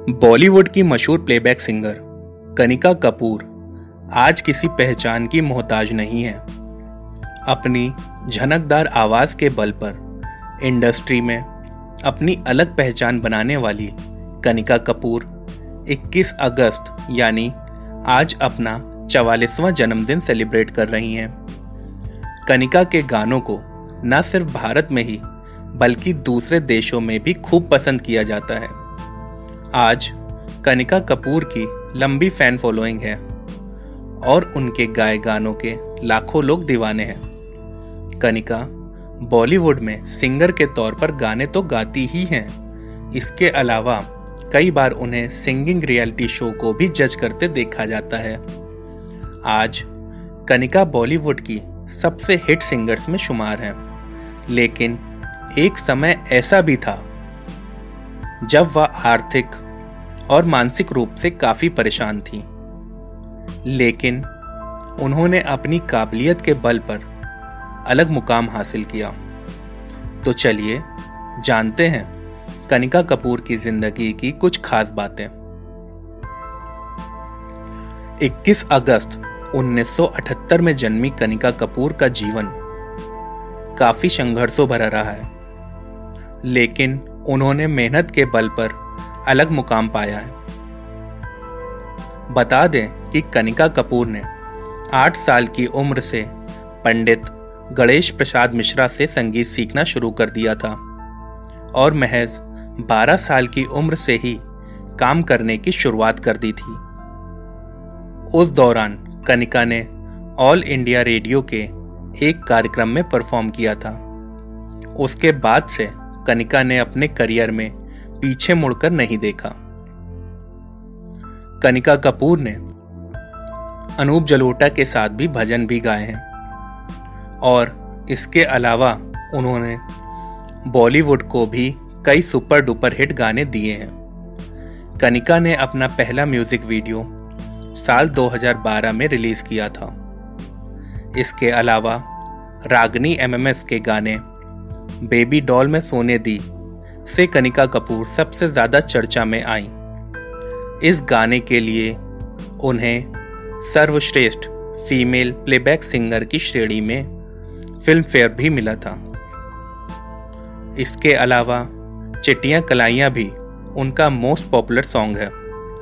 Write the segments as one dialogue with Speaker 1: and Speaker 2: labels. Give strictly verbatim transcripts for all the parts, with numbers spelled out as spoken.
Speaker 1: बॉलीवुड की मशहूर playback singer Kanika Kapoor आज किसी पहचान की मोहताज नहीं है। अपनी झनकदार आवाज़ के बल पर इंडस्ट्री में अपनी अलग पहचान बनाने वाली कनिका कपूर इक्कीस अगस्त यानी आज अपना चवालीसवां जन्मदिन सेलिब्रेट कर रही हैं। कनिका के गानों को न सिर्फ भारत में ही बल्कि दूसरे देशों में भी खूब पसंद किया जाता है। आज कनिका कपूर की लंबी फैन फॉलोइंग है और उनके गाए गानों के लाखों लोग दीवाने हैं। कनिका बॉलीवुड में सिंगर के तौर पर गाने तो गाती ही हैं, इसके अलावा कई बार उन्हें सिंगिंग रियलिटी शो को भी जज करते देखा जाता है। आज कनिका बॉलीवुड की सबसे हिट सिंगर्स में शुमार हैं, लेकिन एक समय ऐसा भी था जब वह आर्थिक और मानसिक रूप से काफी परेशान थी, लेकिन उन्होंने अपनी काबिलियत के बल पर अलग मुकाम हासिल किया। तो चलिए जानते हैं कनिका कपूर की जिंदगी की कुछ खास बातें। इक्कीस अगस्त उन्नीस सौ अठहत्तर में जन्मी कनिका कपूर का जीवन काफी संघर्षों भरा रहा है, लेकिन उन्होंने मेहनत के बल पर अलग मुकाम पाया है। बता दें कि कनिका कपूर ने आठ साल की उम्र से पंडित गणेश प्रसाद मिश्रा से संगीत सीखना शुरू कर दिया था और महज बारह साल की उम्र से ही काम करने की शुरुआत कर दी थी। उस दौरान कनिका ने ऑल इंडिया रेडियो के एक कार्यक्रम में परफॉर्म किया था। उसके बाद से कनिका ने अपने करियर में पीछे मुड़कर नहीं देखा। कनिका कपूर ने अनूप जलोटा के साथ भी भजन भी गाए हैं और इसके अलावा उन्होंने बॉलीवुड को भी कई सुपर डुपर हिट गाने दिए हैं। कनिका ने अपना पहला म्यूजिक वीडियो साल दो हज़ार बारह में रिलीज किया था। इसके अलावा रागनी एमएमएस के गाने बेबी डॉल में सोने दी से कनिका कपूर सबसे ज्यादा चर्चा में आई। इस गाने के लिए उन्हें सर्वश्रेष्ठ फीमेल प्लेबैक सिंगर की श्रेणी में फिल्म फेयर भी मिला था। इसके अलावा चिट्टियां कलाइयां भी उनका मोस्ट पॉपुलर सॉन्ग है।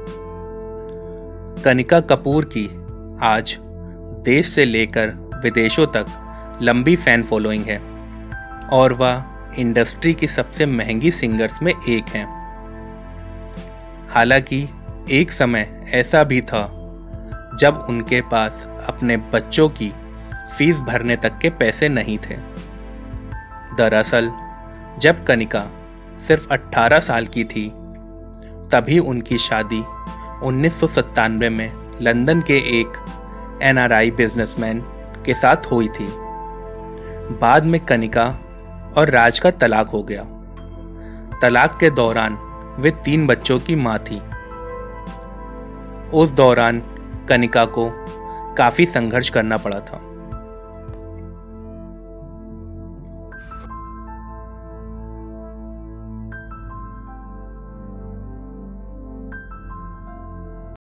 Speaker 1: कनिका कपूर की आज देश से लेकर विदेशों तक लंबी फैन फॉलोइंग है और वह इंडस्ट्री की सबसे महंगी सिंगर्स में एक हैं। हालांकि एक समय ऐसा भी था जब उनके पास अपने बच्चों की फीस भरने तक के पैसे नहीं थे। दरअसल जब कनिका सिर्फ अठारह साल की थी तभी उनकी शादी उन्नीस सौ सत्तानवे में लंदन के एक एनआरआई बिजनेसमैन के साथ हुई थी। बाद में कनिका और राज का तलाक हो गया। तलाक के दौरान वे तीन बच्चों की मां थी। उस दौरान कनिका को काफी संघर्ष करना पड़ा था।